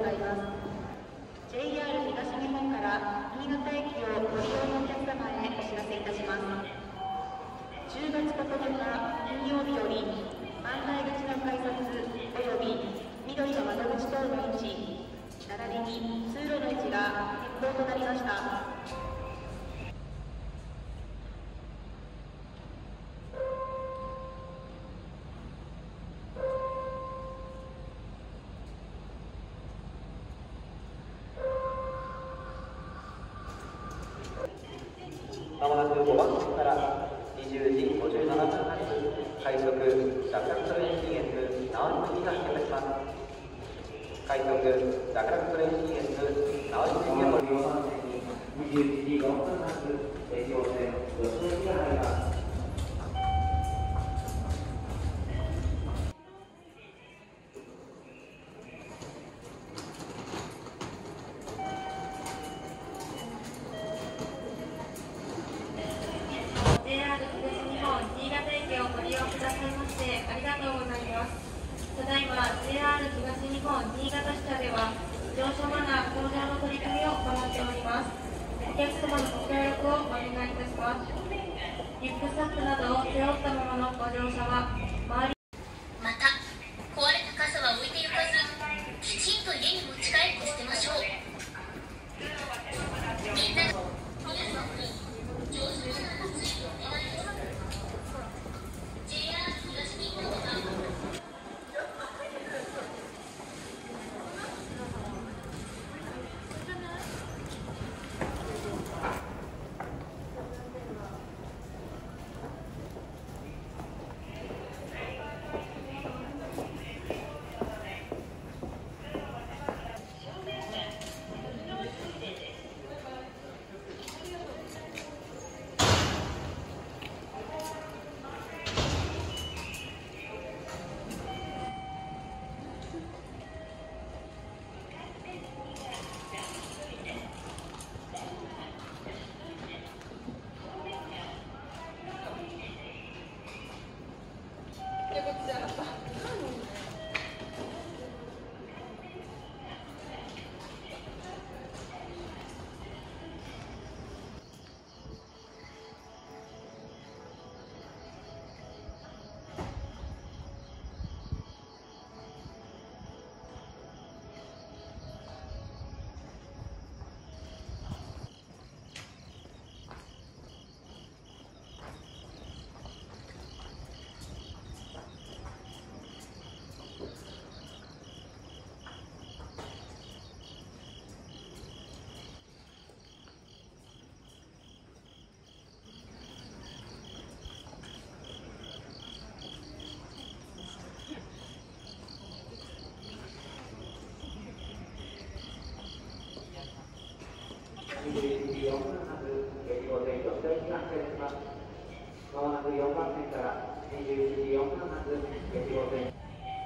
ざいます。 JR 東日本から新潟駅をご利用のお客様へお知らせいたします。10月9日金曜日より案内口の改札および緑の窓口等の位置並びに通路の位置が変更となりました。 まもなく5番線から20時57分発快速楽々トレイン CS 直江口が出発します。快速楽々トレイン CS 直江口がご利用の際に21時4分発京王線吉野駅が入ります。 JR 東日本新潟駅をご利用くださいましてありがとうございます。ただいま JR 東日本新潟支社では乗車マナー向上の取り組みを行っております。お客様のご協力をお願いいたします。リュックサックなどを背負ったままのご乗車は周りまた壊れた傘は置いてゆかずきちんと家に持ち帰って捨てましょう。みんな皆さんに乗車マナーの注意をお願いします。 JR 東日本では 21時4分発京王線吉野駅が発車します。まもなく4番線から21時4分発京王線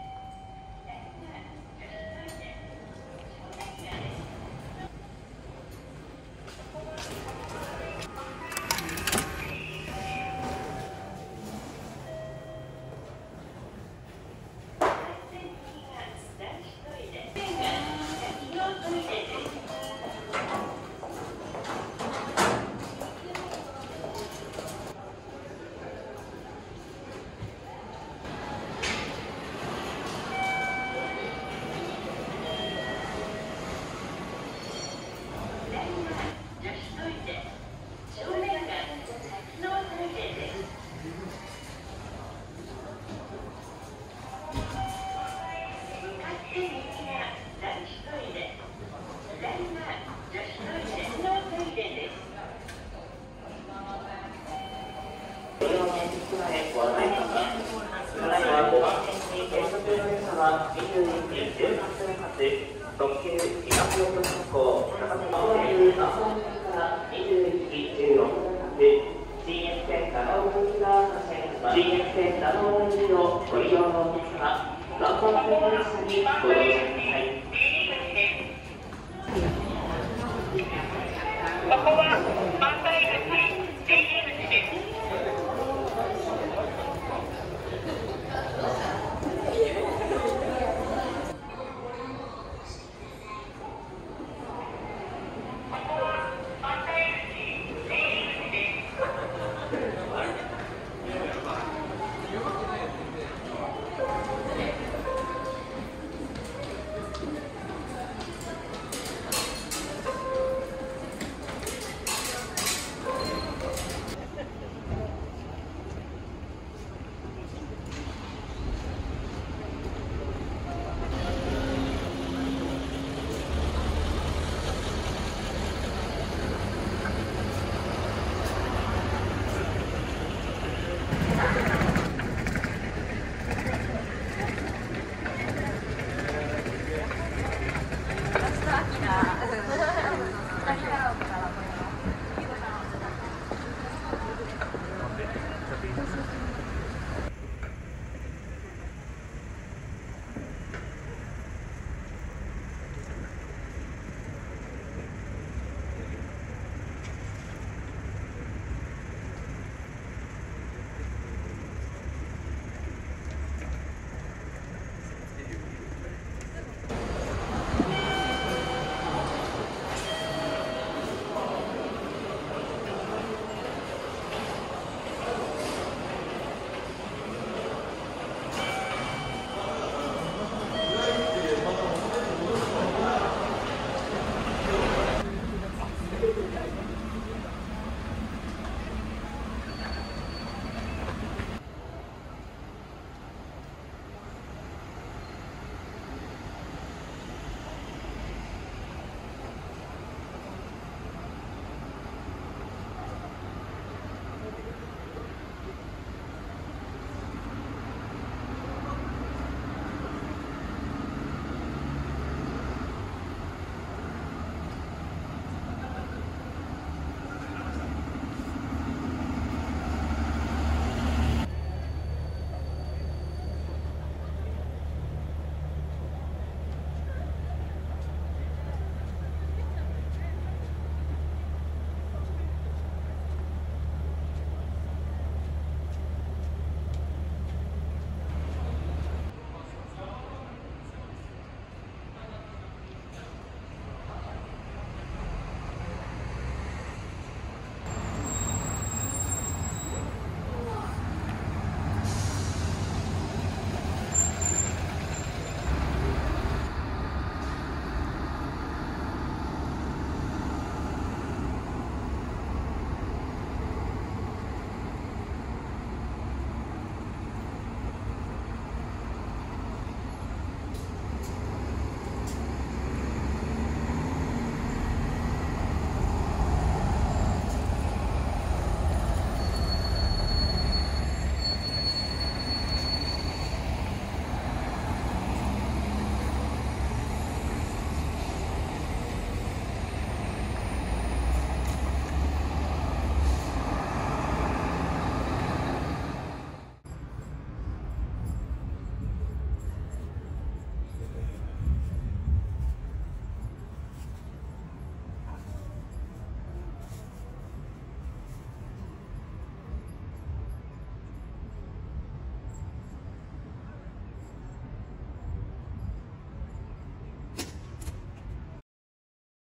ご案内します。ただいま5番線に停車中の皆様、21時13分発特急東横線号高崎線から21時16分発 CF 線長尾口側線 CF 線長尾口をご利用のお客様、南方線列車にご乗車ください。